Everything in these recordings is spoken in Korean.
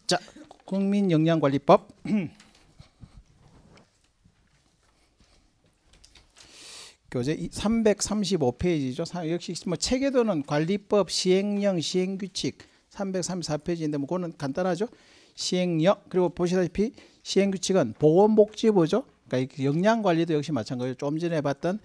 자, 국민영양관리법. 교재 335페이지죠. 역시 뭐 책에도는 관리법, 시행령, 시행규칙 334페이지인데 뭐 그거는 간단하죠. 시행령, 그리고 보시다시피 시행규칙은 보건복지부죠. 그러니까 영양관리도 역시 마찬가지로 좀 전에 봤던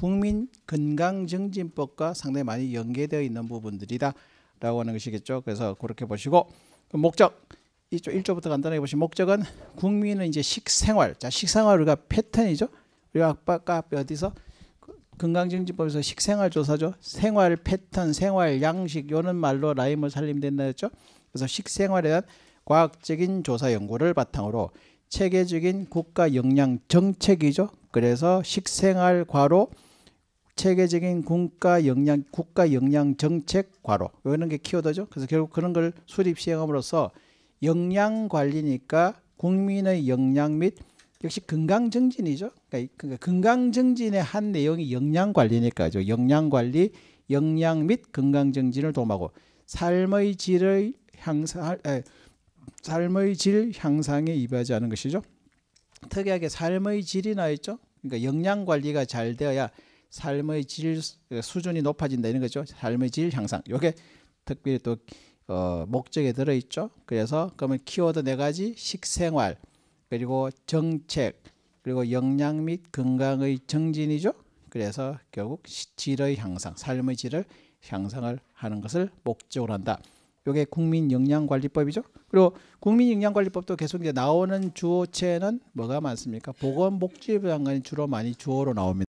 국민건강증진법과 상당히 많이 연계되어 있는 부분들이다 라고 하는 것이겠죠. 그래서 그렇게 보시고, 목적 1조부터 간단하게 보시면, 목적은 국민의 이제 식생활, 자 식생활 우리가 패턴이죠. 우리가 아까 어디서 건강증진법에서 식생활 조사죠. 생활 패턴, 생활 양식 요는 말로 라임을 살리면 된다 했죠. 그래서 식생활에 대한 과학적인 조사 연구를 바탕으로 체계적인 국가 영양 정책이죠. 그래서 식생활 괄호 체계적인 국가 영양 정책 괄호 이런 게 키워드죠. 그래서 결국 그런 걸 수립 시행함으로써 영양 관리니까 국민의 영양 및 역시 건강 증진이죠. 그러니까 건강 증진의 한 내용이 영양 관리니까죠. 영양 관리, 영양 및 건강 증진을 도모하고 삶의 질 향상에 이바지 하는 것이죠. 특이하게 삶의 질이 나있죠. 그러니까 영양 관리가 잘 되어야 삶의 질 수준이 높아진다 이런 거죠. 삶의 질 향상. 이게 특별히 또 목적에 들어있죠. 그래서 그러면 키워드 4가지 식생활 그리고 정책 그리고 영양 및 건강의 정진이죠. 그래서 결국 질의 향상, 삶의 질을 향상을 하는 것을 목적으로 한다. 이게 국민영양관리법이죠. 그리고 국민영양관리법도 계속 이제 나오는 주어체는 뭐가 많습니까? 보건복지부 장관이 주로 많이 주어로 나옵니다.